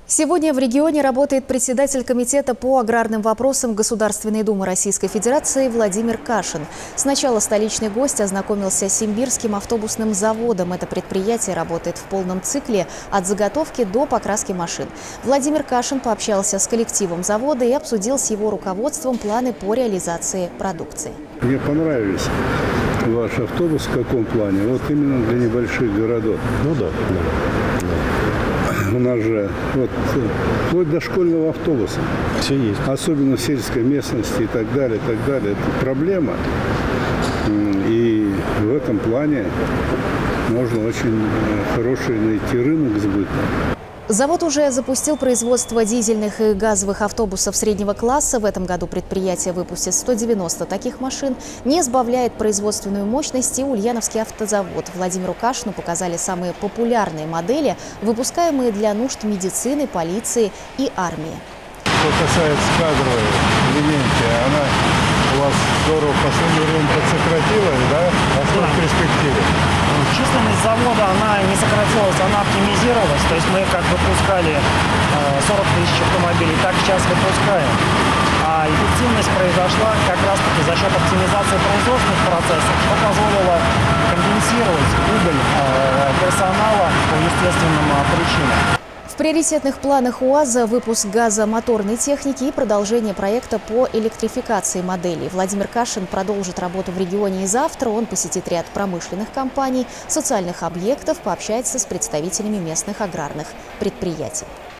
Сегодня в регионе работает председатель комитета по аграрным вопросам Государственной Думы Российской Федерации Владимир Кашин. Сначала столичный гость ознакомился с Симбирским автобусным заводом. Это предприятие работает в полном цикле от заготовки до покраски машин. Владимир Кашин пообщался с коллективом завода и обсудил с его руководством планы по реализации продукции. Мне понравились ваш автобус в каком плане? Вот именно для небольших городов. Ну да. У нас же вплоть до школьного автобуса. Все есть. Особенно в сельской местности и так далее, и так далее. Это проблема. И в этом плане можно очень хороший найти рынок сбыта. Завод уже запустил производство дизельных и газовых автобусов среднего класса. В этом году предприятие выпустит 190 таких машин. Не сбавляет производственную мощность и Ульяновский автозавод. Владимиру Кашину показали самые популярные модели, выпускаемые для нужд медицины, полиции и армии. Что касается кадровой линейки, она у вас здорово в последнее время подсократилась, да? А что в перспективе? Численность завода, она не сократилась, она оптимизировалась. То есть мы как выпускали 40 тысяч автомобилей, так сейчас выпускаем. А эффективность произошла как раз-таки за счет оптимизации производственных процессов, что позволило компенсировать убыль персонала по естественным причинам. В приоритетных планах УАЗа выпуск газомоторной техники и продолжение проекта по электрификации моделей. Владимир Кашин продолжит работу в регионе и завтра. Он посетит ряд промышленных компаний, социальных объектов, пообщается с представителями местных аграрных предприятий.